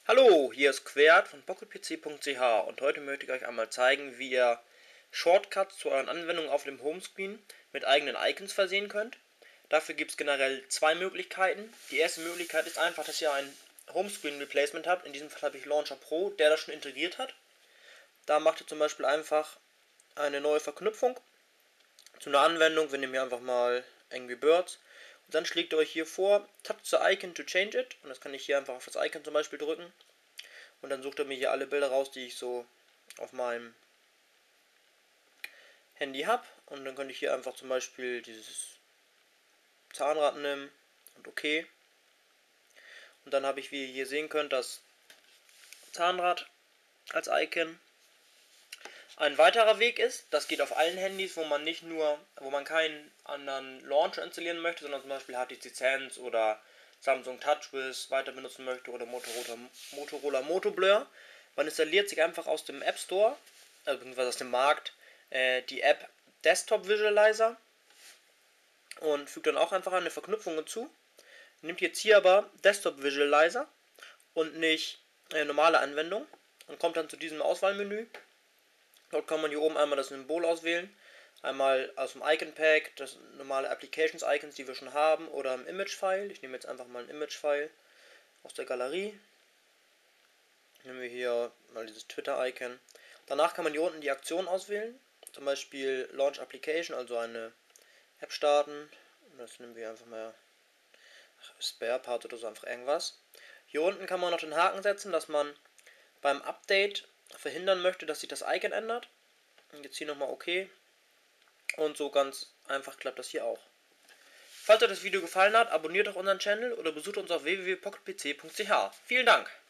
Hallo, hier ist Quert von pocketpc.ch und heute möchte ich euch einmal zeigen, wie ihr Shortcuts zu euren Anwendungen auf dem Homescreen mit eigenen Icons versehen könnt. Dafür gibt es generell zwei Möglichkeiten. Die erste Möglichkeit ist einfach, dass ihr ein Homescreen Replacement habt. In diesem Fall habe ich Launcher Pro, der das schon integriert hat. Da macht ihr zum Beispiel einfach eine neue Verknüpfung zu einer Anwendung. Wir nehmen hier einfach mal Angry Birds. Und dann schlägt ihr euch hier vor, touch the icon to change it. Und das kann ich hier einfach auf das Icon zum Beispiel drücken. Und dann sucht er mir hier alle Bilder raus, die ich so auf meinem Handy habe. Und dann könnte ich hier einfach zum Beispiel dieses Zahnrad nehmen und OK. Und dann habe ich, wie ihr hier sehen könnt, das Zahnrad als Icon. Ein weiterer Weg ist, das geht auf allen Handys, wo man keinen anderen Launcher installieren möchte, sondern zum Beispiel HTC Sense oder Samsung TouchWiz weiter benutzen möchte oder Motorola Moto Blur. Man installiert sich einfach aus dem App Store, also beziehungsweise aus dem Markt, die App Desktop Visualizer und fügt dann auch einfach eine Verknüpfung hinzu. Nimmt jetzt hier aber Desktop Visualizer und nicht normale Anwendung und kommt dann zu diesem Auswahlmenü. Dort kann man hier oben einmal das Symbol auswählen, einmal aus dem Icon Pack, das normale Applications Icons, die wir schon haben, oder im Image-File. Ich nehme jetzt einfach mal ein Image-File aus der Galerie. Nehmen wir hier mal dieses Twitter-Icon. Danach kann man hier unten die Aktion auswählen, zum Beispiel Launch Application, also eine App starten. Das nehmen wir einfach mal Spare Part oder so, einfach irgendwas. Hier unten kann man noch den Haken setzen, dass man beim Update verhindern möchte, dass sich das Icon ändert. Und jetzt hier nochmal OK. Und so ganz einfach klappt das hier auch. Falls euch das Video gefallen hat, abonniert doch unseren Channel oder besucht uns auf www.pocketpc.ch. Vielen Dank!